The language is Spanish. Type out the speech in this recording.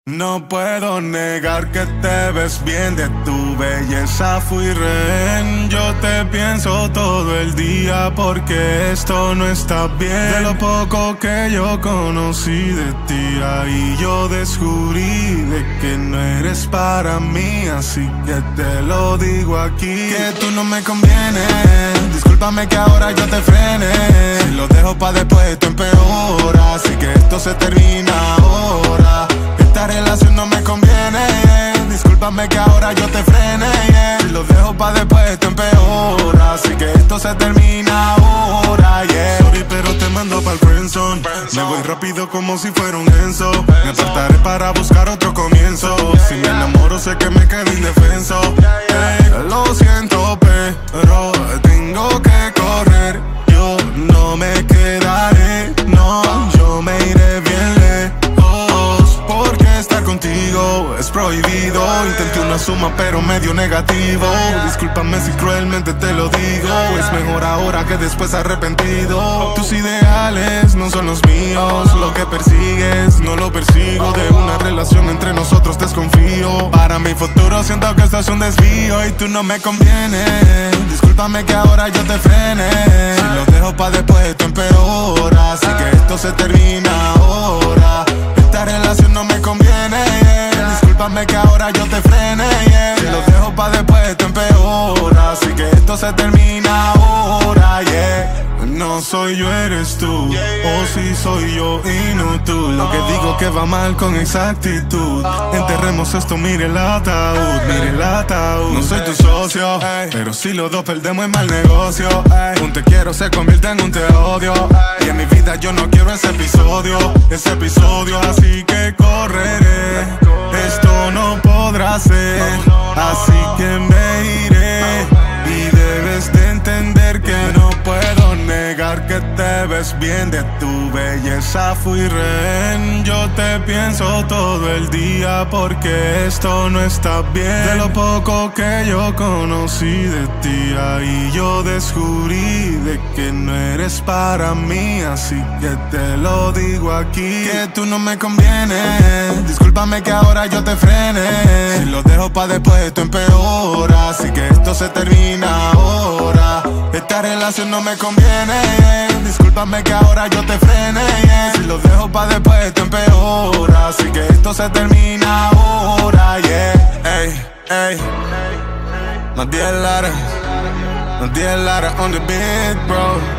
No puedo negar que te ves bien, de tu belleza fui rehén. Yo te pienso todo el día porque esto no está bien. De lo poco que yo conocí de ti, ahí yo descubrí de que no eres para mí. Así que te lo digo aquí, que tú no me convienes. Discúlpame que ahora yo te frene. Si lo dejo pa' después esto empeora. Así que esto se termina ahora. Esta relación no me conviene, discúlpame que ahora yo te frene, Si lo dejo pa' después esto empeora. Así que esto se termina ahora, Sorry, pero te mando pa'l friendzone. Me voy rápido como si fuera un Enzo. Me apartaré para buscar otro comienzo. Si me enamoro sé que me quedo indefenso. Lo siento, pero tengo que correr. Yo no me quedaré, no, yo me iré bien lejos, porque estar contigo es prohibido. Intenté una suma pero medio negativo. Discúlpame si cruelmente te lo digo. Es mejor ahora que después arrepentido. Tus ideales no son los míos. Lo que persigues no lo persigo. De una relación entre nosotros desconfío. Para mi futuro siento que esto es un desvío y tú no me convienes. Discúlpame que ahora yo te frene. Si lo dejo pa' después esto empeora. Así que esto se termina ahora. Esta relación no me conviene, discúlpame que ahora yo te frene, Si lo dejo pa' después esto empeora. Así que esto se termina ahora, No soy yo, eres tú, o si soy yo y no tú. Lo que digo que va mal con exactitud. Enterremos esto, mire el ataúd, mire el ataúd. No soy tu socio, pero si los dos perdemos es mal negocio. Un te quiero se convierte en un te odio. Y en mi vida yo no quiero ese episodio, así que correré. Esto no podrá ser, así que me iré. Y debes de entender que no puedo negar que te ves bien, de tu belleza fui rehén. Yo te pienso todo el día porque esto no está bien. De lo poco que yo conocí de ti, ahí yo descubrí de que no eres para mí. Así que te lo digo aquí, que tú no me convienes. Discúlpame que ahora yo te frene. Si lo dejo pa' después esto empeora. Así que esto se termina ahora. Esta relación no me conviene. Discúlpame que ahora yo te frene. Si lo dejo pa' después esto empeora. Así que esto se termina ahora, Nadie Lara on the beat, bro.